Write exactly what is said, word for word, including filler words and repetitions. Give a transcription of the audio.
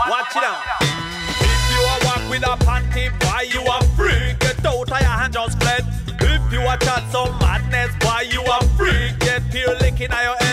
Watch it out. If you a walk with a panty, boy, you a freak. Get out of your hand just split. If you a chat some madness, boy, you a freak. Get pure licking on your head.